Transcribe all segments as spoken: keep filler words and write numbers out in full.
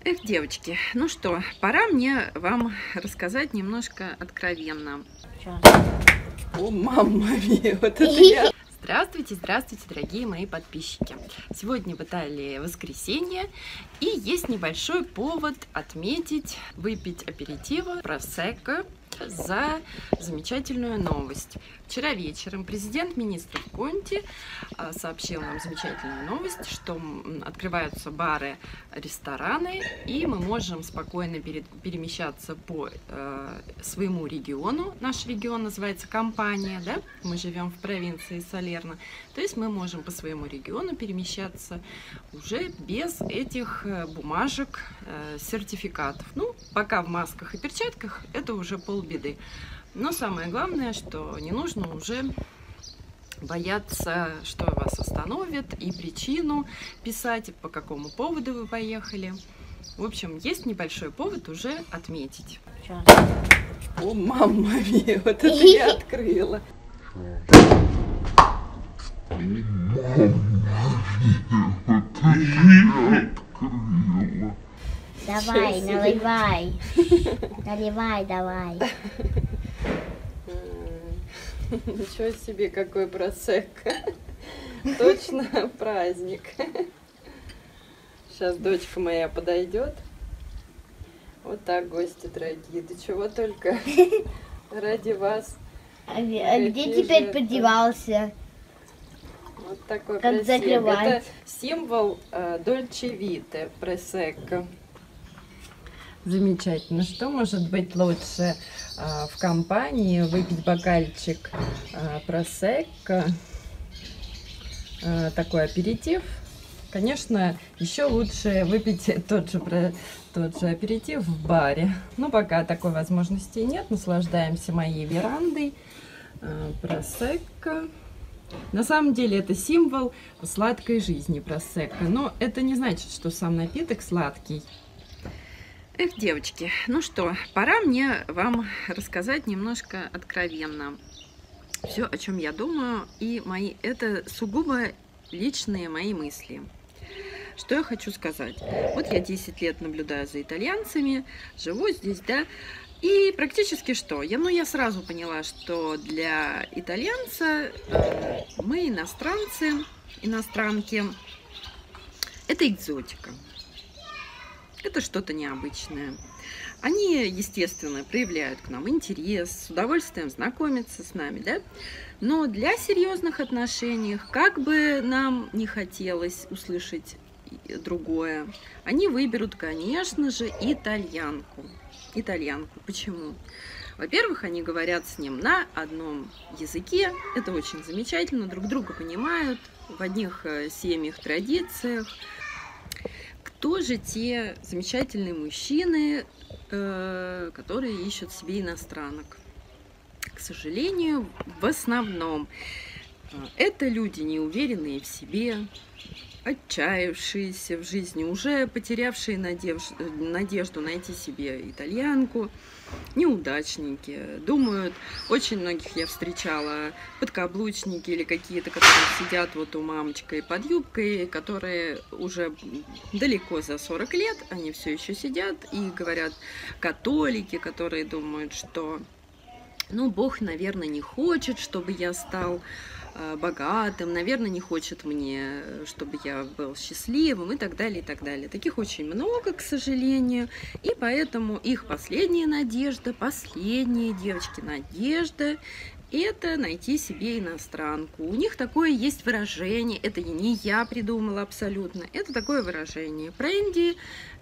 Эх, девочки, ну что, пора мне вам рассказать немножко откровенно. О, мамма мия, вот это я! Здравствуйте, здравствуйте, дорогие мои подписчики! Сегодня в Италии воскресенье, и есть небольшой повод отметить, выпить аперитиво просекко за замечательную новость. Вчера вечером президент министров Конти сообщил нам замечательную новость, что открываются бары, рестораны, и мы можем спокойно перемещаться по э, своему региону. Наш регион называется Кампания, да? Мы живем в провинции Салерно. То есть мы можем по своему региону перемещаться уже без этих бумажек, э, сертификатов. Ну, пока в масках и перчатках, это уже полбеды. Но самое главное, что не нужно уже бояться, что вас остановят, и причину писать, по какому поводу вы поехали. В общем, есть небольшой повод уже отметить. О, мамма мия, вот это я открыла. Давай, наливай. Наливай, давай. Ничего себе, какой просекко. Точно праздник. Сейчас дочка моя подойдет. Вот так, гости дорогие. Да чего только ради вас. А, а где теперь же подевался? Вот такой как закрывать? Это символ Дольче Вите, просекко. Замечательно. Что может быть лучше а, в компании выпить бокальчик а, просекко, а, такой аперитив? Конечно, еще лучше выпить тот же, тот же аперитив в баре. Но пока такой возможности нет. Наслаждаемся моей верандой. А, просекко. На самом деле это символ сладкой жизни, просекко. Но это не значит, что сам напиток сладкий. Эх, девочки, ну что, пора мне вам рассказать немножко откровенно все, о чем я думаю, и мои, это сугубо личные мои мысли. Что я хочу сказать? Вот я десять лет наблюдаю за итальянцами, живу здесь, да, и практически что? Я, ну, я сразу поняла, что для итальянца э, мы иностранцы, иностранки, это экзотика. Это что-то необычное. Они, естественно, проявляют к нам интерес, с удовольствием знакомятся с нами, да? Но для серьезных отношений, как бы нам не хотелось услышать другое, они выберут, конечно же, итальянку. Итальянку. Почему? Во-первых, они говорят с ним на одном языке. Это очень замечательно, друг друга понимают, в одних семьях, традициях. Кто же те замечательные мужчины, э, которые ищут себе иностранок? К сожалению, в основном это люди, неуверенные в себе, отчаявшиеся в жизни, уже потерявшие надежду, надежду найти себе итальянку, неудачники. Думают, очень многих я встречала, подкаблучники или какие-то, которые сидят вот у мамочкой под юбкой, которые уже далеко за сорок лет, они все еще сидят и говорят, католики, которые думают, что, ну, Бог, наверное, не хочет, чтобы я стал богатым, наверное, не хочет мне, чтобы я был счастливым и так далее, и так далее. Таких очень много, к сожалению, и поэтому их последняя надежда, последняя, девочки, надежда — это найти себе иностранку. У них такое есть выражение, это не я придумала абсолютно, это такое выражение: «Прендите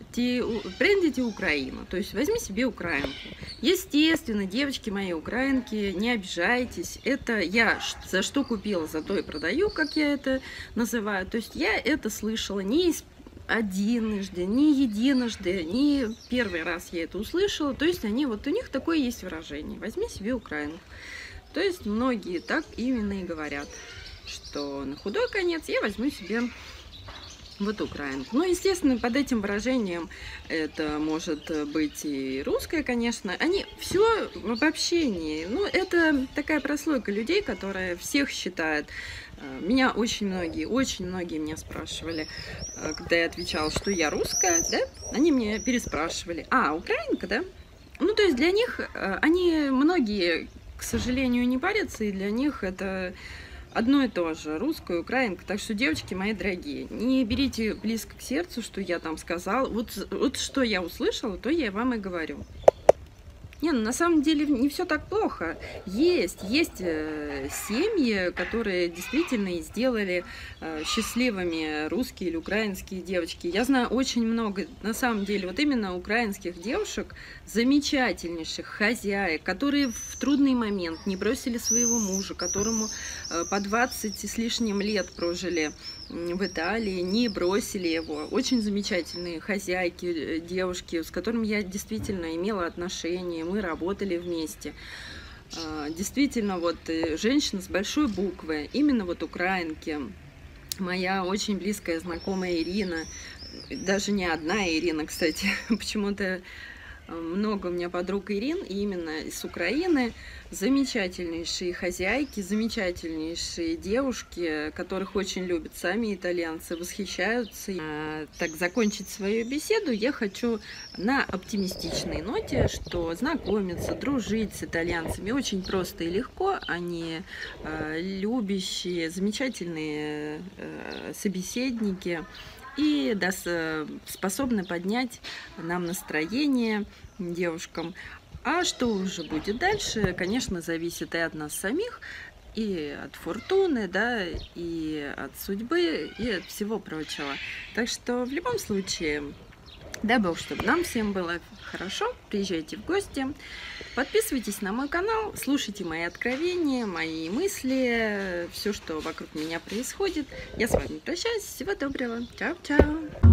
Украину», то есть возьми себе украинку. Естественно, девочки мои украинки, не обижайтесь, это я за что купила, за то и продаю, как я это называю. То есть я это слышала не из одиножды, не единожды, не первый раз я это услышала. То есть они, вот у них такое есть выражение: возьми себе украинку. То есть многие так именно и говорят, что на худой конец я возьму себе Вот украинка. Ну, естественно, под этим выражением это может быть и русская, конечно. Они все в общении. Ну, это такая прослойка людей, которая всех считает. Меня очень многие, очень многие меня спрашивали, когда я отвечала, что я русская, да? Они мне переспрашивали: а, украинка, да? Ну, то есть для них, они многие, к сожалению, не парятся, и для них это одно и то же, русская, украинка. Так что, девочки мои дорогие, не берите близко к сердцу, что я там сказала. Вот, вот что я услышала, то я вам и говорю. Не, ну на самом деле не все так плохо. Есть, есть э, семьи, которые действительно и сделали э, счастливыми русские или украинские девочки. Я знаю очень много, на самом деле, вот именно украинских девушек, замечательнейших хозяек, которые в трудный момент не бросили своего мужа, которому э, по двадцать с лишним лет прожили в Италии, не бросили его. Очень замечательные хозяйки, девушки, с которыми я действительно имела отношения, мы работали вместе. Действительно, вот женщина с большой буквы, именно вот украинки. Моя очень близкая знакомая Ирина, даже не одна Ирина, кстати, почему-то много у меня подруг Ирин, и именно из Украины. Замечательнейшие хозяйки, замечательнейшие девушки, которых очень любят сами итальянцы, восхищаются. А, так, закончить свою беседу я хочу на оптимистичной ноте, что знакомиться, дружить с итальянцами очень просто и легко. Они а, любящие, замечательные а, собеседники. И да, способны поднять нам настроение, девушкам. А что уже будет дальше, конечно, зависит и от нас самих, и от фортуны, да, и от судьбы, и от всего прочего. Так что в любом случае, дай Бог, чтобы нам всем было хорошо. Приезжайте в гости, подписывайтесь на мой канал, слушайте мои откровения, мои мысли, все, что вокруг меня происходит. Я с вами прощаюсь. Всего доброго. Чао-чао.